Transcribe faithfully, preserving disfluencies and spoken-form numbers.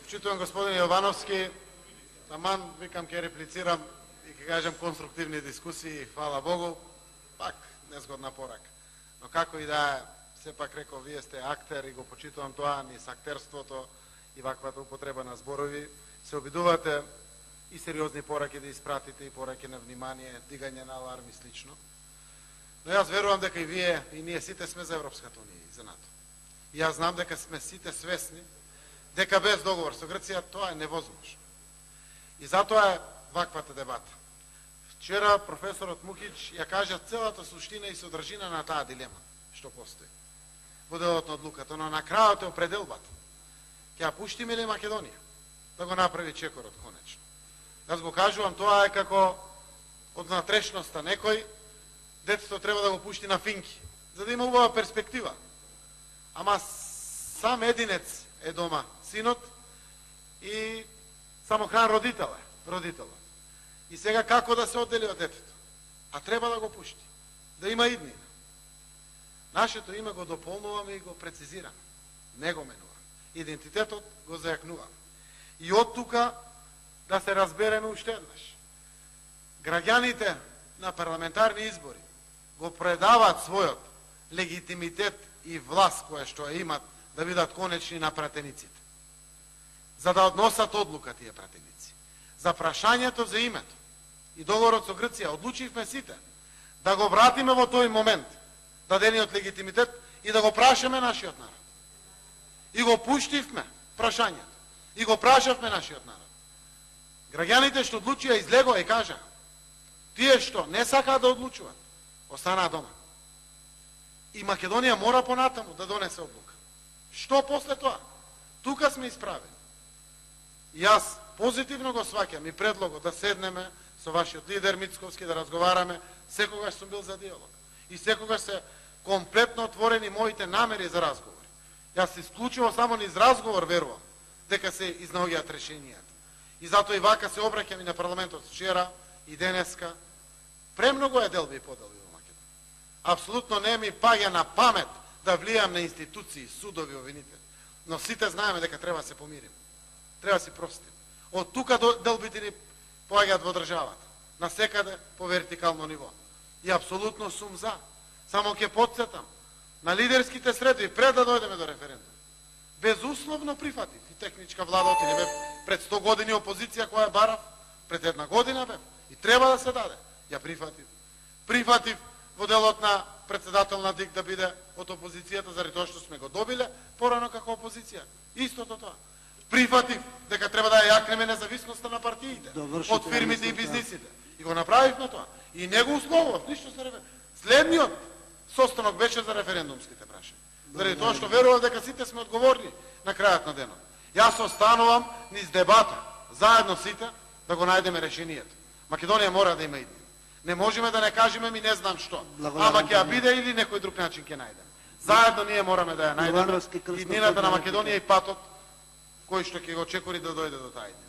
Почитувам господин Јовановски, таман викам ќе реплицирам и ќе кажем конструктивни дискусии, фала Богу, пак незгодна порака. Но како и да е, сепак реков, вие сте актер и го почитувам тоа, низ актерството и ваквата употреба на зборови, се обидувате и сериозни пораки да испратите и пораки на внимание, дигање на аларм и слично. Но јас верувам дека и вие, и ние сите сме за Европската унија и за НАТО. И јас знам дека сме сите свесни дека без договор со Грција тоа е невозможно. И затоа е ваквата дебата. Вчера професорот Мукич ја кажа целата суштина и содржина на таа дилема што постои во делот на одлуката, но на крајот е определбата. Ќе ја пуштиме ли Македонија да го направи чекорот конечно? Јас го кажувам, тоа е како од натрешноста некој детето треба да го пушти на финки, за да има убава перспектива. Ама сам единец е дома синот и самохран родител е, родителот. И сега како да се оддели од детето? А треба да го пушти, да има иднина. Нашето име го дополнуваме и го прецизираме. Не го менуваме. Идентитетот го зајакнуваме. И од тука да се разбереме уште еднаш. Граѓаните на парламентарни избори го предават својот легитимитет и власт која што ја имат да бидат конечни на пратениците. За да односат одлука тие пратеници. За прашањето за името и договорот со Грција одлучивме сите да го вратиме во тој момент дадениот легитимитет и да го прашаме нашиот народ. И го пуштивме прашањето. И го прашавме нашиот народ. Граѓаните што одлучија излегоа и кажаа, тие што не сакаат да одлучуваат, останаа дома. И Македонија мора понатаму да донесе одлука. Што после тоа? Тука сме исправени. И јас позитивно го сваќам и предлогот да седнеме со вашиот лидер Мицковски да разговараме, секогаш сум бил за диалог. И секогаш се комплетно отворени моите намери за разговор. Јас исклучиво само низ разговор верувам дека се изнаоѓаат решенијата. И затоа и вака се обраќам и на парламентот вчера и денеска. Премногу е делби и поделби во Македонија. Апсолутно не ми паѓа на памет да влијам на институции, судови, обвинители. Но сите знаеме дека треба да се помирим. Треба да се простим. Од тука делбите ни поаѓаат во државата. Насекаде по вертикално ниво. И апсолутно сум за. Само ќе потсетам на лидерските средби пред да дојдеме до референдум. Безусловно прифатив и техничка влада отиде бев пред сто години опозиција која барав, пред една година бев и треба да се даде. Ја прифатив. Прифатив во делот на председател на ДИК да биде од опозицијата заради тоа што сме го добиле порано како опозиција. Истото тоа. Прифатив дека треба да ја јакнеме независноста на партиите од фирмите и бизнисите. И го направивме тоа. И не го условував, ништо се референдум. Следниот состанок беше за референдумските прашања. Заради тоа што верувам дека сите сме одговорни на крајот на денот. Јас останувам низ дебата, заедно сите, да го најдеме решението. Македонија мора да има иднина. Не можеме да не кажеме ми не знам што. Ама ќе ја биде или некој друг начин ќе најдеме. Заедно ние мораме да ја најдеме иднината на Македонија и патот кој што ќе го чекори да дојде до тај.